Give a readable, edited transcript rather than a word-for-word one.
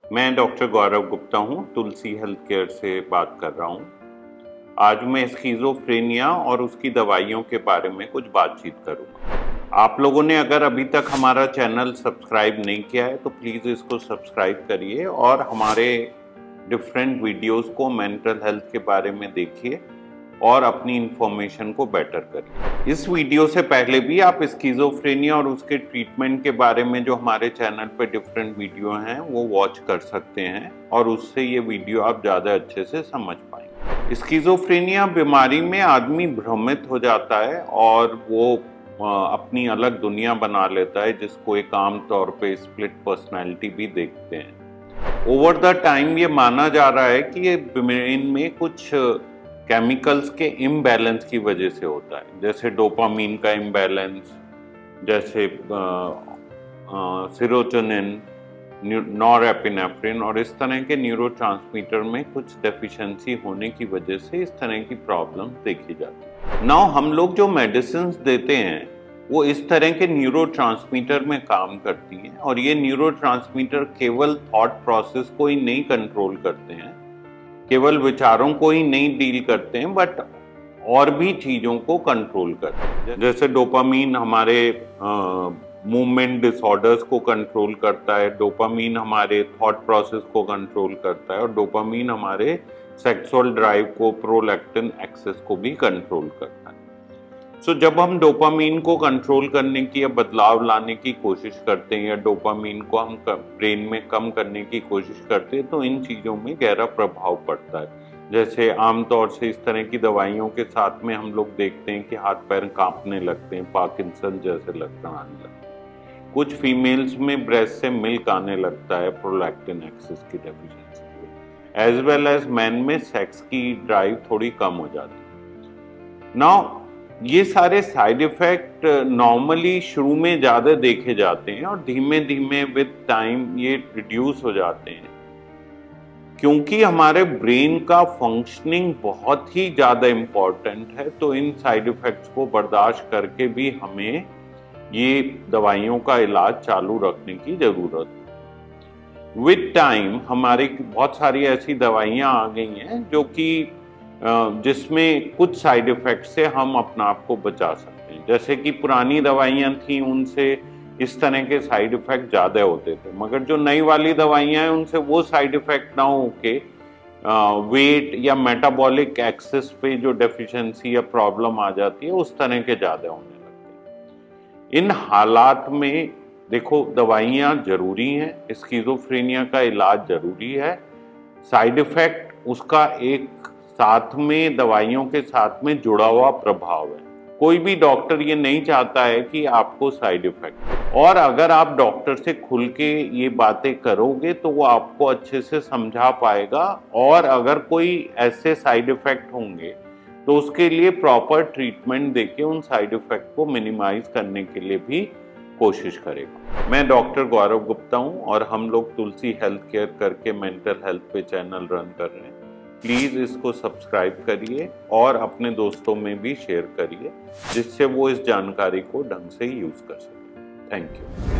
मैं डॉक्टर गौरव गुप्ता हूँ, तुलसी health care से बात कर रहा हूँ। आज मैं स्किज़ोफ्रेनिया और उसकी दवाइयों के बारे में कुछ बातचीत करूँगा। आप लोगों ने अगर अभी तक हमारा चैनल सब्सक्राइब नहीं किया है तो प्लीज़ इसको सब्सक्राइब करिए और हमारे डिफरेंट वीडियोस को मेंटल हेल्थ के बारे में देखिए और अपनी इंफॉर्मेशन को बेटर करिए। इस वीडियो से पहले भी आप स्किज़ोफ्रेनिया और उसके ट्रीटमेंट के बारे में जो हमारे चैनल पे डिफरेंट वीडियो हैं वो वॉच कर सकते हैं और उससे ये वीडियो आप ज़्यादा अच्छे से समझ पाएंगे। स्किज़ोफ्रेनिया बीमारी में आदमी भ्रमित हो जाता है और वो अपनी अलग दुनिया बना लेता है, जिसको एक आम तौर पे स्प्लिट पर्सनैलिटी भी देखते हैं। ओवर द टाइम ये माना जा रहा है कि ये ब्रेन में कुछ केमिकल्स के इम्बैलेंस की वजह से होता है, जैसे डोपामीन का इम्बैलेंस, जैसे सेरोटोनिन, नॉरएपिनेफ्रिन और इस तरह के न्यूरोट्रांसमीटर में कुछ डेफिशिएंसी होने की वजह से इस तरह की प्रॉब्लम देखी जाती है। नाउ हम लोग जो मेडिसिन देते हैं वो इस तरह के न्यूरोट्रांसमीटर में काम करती हैं और ये न्यूरोट्रांसमीटर केवल थॉट प्रोसेस को ही नहीं कंट्रोल करते हैं, केवल विचारों को ही नहीं डील करते हैं, बट और भी चीज़ों को कंट्रोल करते हैं। जैसे डोपामीन हमारे मूवमेंट डिसऑर्डर्स को कंट्रोल करता है, डोपामीन हमारे थॉट प्रोसेस को कंट्रोल करता है और डोपामीन हमारे सेक्सुअल ड्राइव को, प्रोलैक्टिन एक्सेस को भी कंट्रोल करता है। सो जब हम डोपामीन को कंट्रोल करने की या बदलाव लाने की कोशिश करते हैं या डोपामीन को हम ब्रेन में कम करने की कोशिश करते हैं तो इन चीज़ों में गहरा प्रभाव पड़ता है। जैसे आमतौर से इस तरह की दवाइयों के साथ में हम लोग देखते हैं कि हाथ पैर कांपने लगते हैं, पार्किंसन जैसे लक्षण आने लगते हैं। कुछ फीमेल्स में ब्रेस्ट से मिल्क आने लगता है प्रोलैक्टिन एक्सेस की डेफिशिएंसी में, एज वेल एज मैन में सेक्स की ड्राइव थोड़ी कम हो जाती है। नाउ ये सारे साइड इफेक्ट नॉर्मली शुरू में ज़्यादा देखे जाते हैं और धीमे धीमे विद टाइम ये रिड्यूस हो जाते हैं, क्योंकि हमारे ब्रेन का फंक्शनिंग बहुत ही ज़्यादा इम्पॉर्टेंट है। तो इन साइड इफेक्ट्स को बर्दाश्त करके भी हमें ये दवाइयों का इलाज चालू रखने की ज़रूरत है। विद टाइम हमारी बहुत सारी ऐसी दवाइयाँ आ गई हैं जो कि जिसमें कुछ साइड इफेक्ट से हम अपना आप को बचा सकते हैं। जैसे कि पुरानी दवाइयाँ थी उनसे इस तरह के साइड इफेक्ट ज़्यादा होते थे, मगर जो नई वाली दवाइयाँ हैं उनसे वो साइड इफेक्ट ना होके वेट या मेटाबॉलिक एक्सेस पे जो डेफिशिएंसी या प्रॉब्लम आ जाती है उस तरह के ज़्यादा होने लगते हैं। इन हालात में देखो, दवाइयाँ ज़रूरी हैं, स्किज़ोफ्रेनिया का इलाज ज़रूरी है, साइड इफेक्ट उसका एक साथ में दवाइयों के साथ में जुड़ा हुआ प्रभाव है। कोई भी डॉक्टर ये नहीं चाहता है कि आपको साइड इफेक्ट, और अगर आप डॉक्टर से खुल के ये बातें करोगे तो वो आपको अच्छे से समझा पाएगा और अगर कोई ऐसे साइड इफेक्ट होंगे तो उसके लिए प्रॉपर ट्रीटमेंट देके उन साइड इफेक्ट को मिनिमाइज करने के लिए भी कोशिश करेगा। मैं डॉक्टर गौरव गुप्ता हूँ और हम लोग तुलसी हेल्थ केयर करके मेंटल हेल्थ पे चैनल रन कर रहे हैं। प्लीज़ इसको सब्सक्राइब करिए और अपने दोस्तों में भी शेयर करिए, जिससे वो इस जानकारी को ढंग से यूज़ कर सकें। Thank you.